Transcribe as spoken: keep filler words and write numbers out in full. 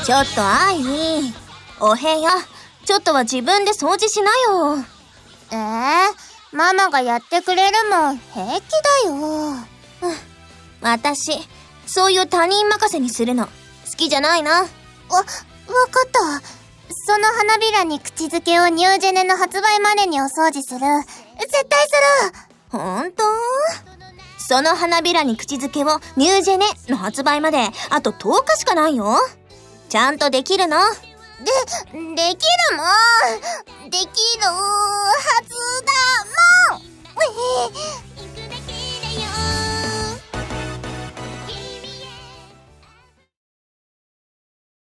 ちょっとアイリー、お部屋ちょっとは自分で掃除しなよ。 えー、ママがやってくれるもん平気だよ。うん、 私そういう他人任せにするの好きじゃないな。わ、わかった。その花びらに口づけをニュージェネの発売までにお掃除する。絶対する。ほんと？その花びらに口づけをニュージェネの発売まであととおかしかないよ。ちゃんとできるの？ で、できるもん。できるはず。